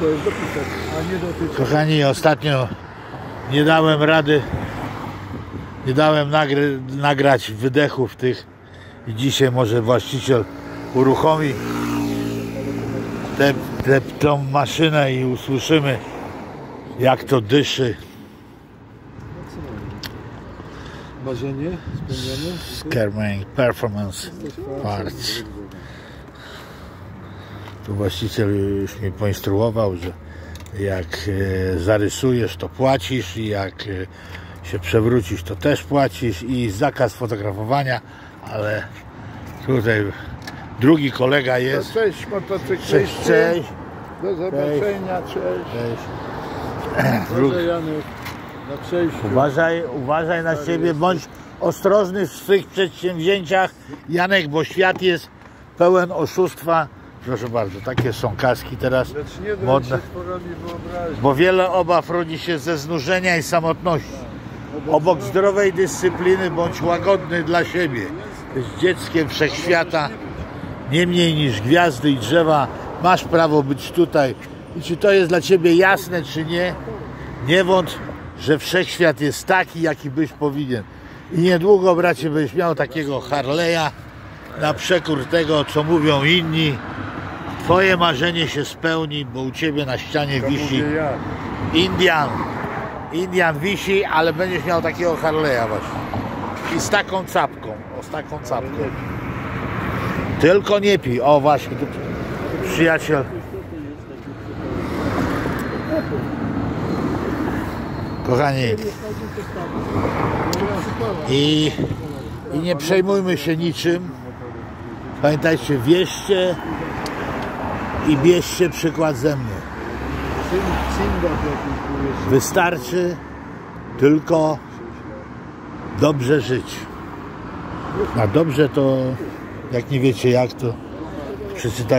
Kochani, ostatnio nie dałem rady, nagrać wydechów tych i dzisiaj może właściciel uruchomi tą maszynę i usłyszymy, jak to dyszy. Marzenie spełnione? Skermain Performance Parts. Tu właściciel już mi poinstruował, że jak zarysujesz, to płacisz, i jak się przewrócisz, to też płacisz, i zakaz fotografowania, ale tutaj drugi kolega jest. Cześć motocykliści. Cześć. Do zobaczenia, cześć. Może Janek na przejściu. Uważaj na siebie, bądź ostrożny w swych przedsięwzięciach, Janek, bo świat jest pełen oszustwa. Proszę bardzo, takie są kaski teraz modne, bo wiele obaw rodzi się ze znużenia i samotności. Obok zdrowej dyscypliny bądź łagodny dla siebie. Jest dzieckiem wszechświata, nie mniej niż gwiazdy i drzewa. Masz prawo być tutaj. I czy to jest dla ciebie jasne, czy nie? Nie wątp, że wszechświat jest taki, jaki byś powinien. I niedługo, bracie, byś miał takiego Harley'a na przekór tego, co mówią inni. Twoje marzenie się spełni, bo u ciebie na ścianie wisi Indian wisi, ale będziesz miał takiego Harley'a właśnie. I z taką czapką. O, z taką czapką. Tylko nie pij. O, właśnie, tu przyjaciel. Kochani, i nie przejmujmy się niczym. Pamiętajcie, wierzcie i bierzcie przykład ze mnie. Wystarczy tylko dobrze żyć. A dobrze to, jak nie wiecie jak, to przeczytajcie.